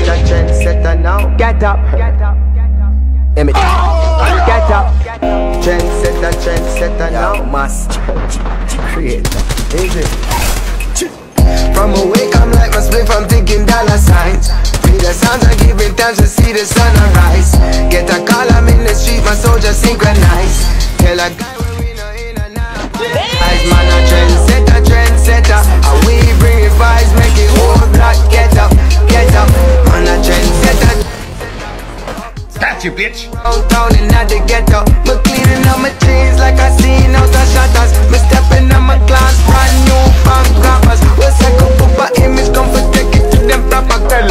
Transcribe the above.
a trendsetter now. Get up. Emmett. Get up. Trendsetter now. Must create. Easy. From awake, I'm like my spliff, I'm thinking dollar signs. Feel the sounds are giving thanks to see the sunrise. Get a call, I'm in the street, my soldiers synchronize. Tell a guy when we know in and out. Eyes man a trendsetter. And we bring it vibes, make it whole block. Get up, man a trendsetter. Got you, bitch. Downtown in the ghetto, me cleaning up my jeans like I seen out the shutters. Me stepping on my class, brand new bank grabbers. We second put my image, come for take it to them proper.